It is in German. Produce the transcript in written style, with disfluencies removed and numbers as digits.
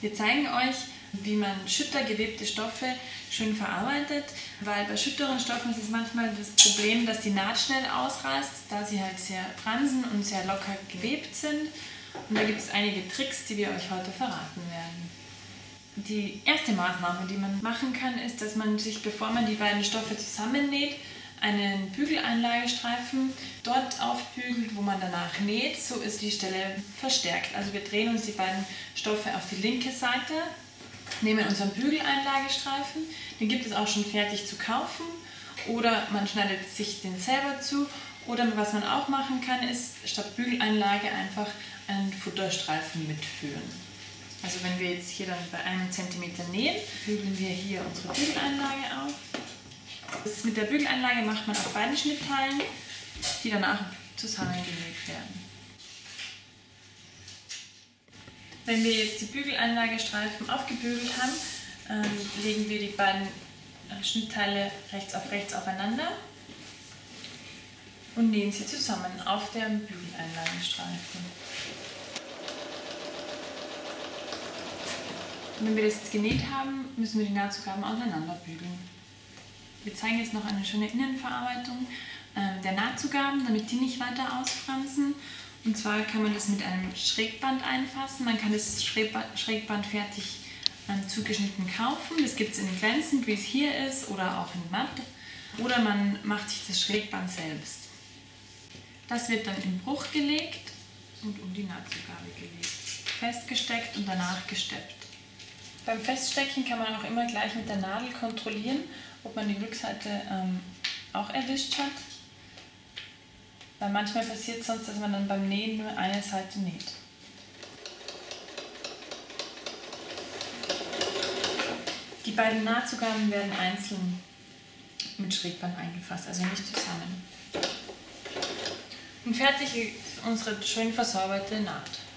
Wir zeigen euch, wie man schüttergewebte Stoffe schön verarbeitet, weil bei schütteren Stoffen ist es manchmal das Problem, dass die Naht schnell ausreißt, da sie halt sehr fransen und sehr locker gewebt sind. Und da gibt es einige Tricks, die wir euch heute verraten werden. Die erste Maßnahme, die man machen kann, ist, dass man sich, bevor man die beiden Stoffe zusammennäht, einen Bügeleinlagestreifen dort aufbügelt, wo man danach näht. So ist die Stelle verstärkt. Also wir drehen uns die beiden Stoffe auf die linke Seite, nehmen unseren Bügeleinlagestreifen, den gibt es auch schon fertig zu kaufen, oder man schneidet sich den selber zu, oder was man auch machen kann, ist statt Bügeleinlage einfach einen Futterstreifen mitführen. Also wenn wir jetzt hier dann bei 1 cm nähen, bügeln wir hier unsere Bügeleinlage auf. Das mit der Bügeleinlage macht man auf beiden Schnittteilen, die danach zusammengelegt werden. Wenn wir jetzt die Bügeleinlagestreifen aufgebügelt haben, legen wir die beiden Schnittteile rechts auf rechts aufeinander und nähen sie zusammen auf dem Bügeleinlagestreifen. Wenn wir das jetzt genäht haben, müssen wir die Nahtzugaben auseinander bügeln. Wir zeigen jetzt noch eine schöne Innenverarbeitung der Nahtzugaben, damit die nicht weiter ausfransen. Und zwar kann man das mit einem Schrägband einfassen. Man kann das Schrägband fertig zugeschnitten kaufen. Das gibt es in glänzend, wie es hier ist, oder auch in matt. Oder man macht sich das Schrägband selbst. Das wird dann in Bruch gelegt und um die Nahtzugabe gelegt. Festgesteckt und danach gesteppt. Beim Feststecken kann man auch immer gleich mit der Nadel kontrollieren, ob man die Rückseite auch erwischt hat. Weil manchmal passiert es sonst, dass man dann beim Nähen nur eine Seite näht. Die beiden Nahtzugaben werden einzeln mit Schrägband eingefasst, also nicht zusammen. Und fertig ist unsere schön versäuberte Naht.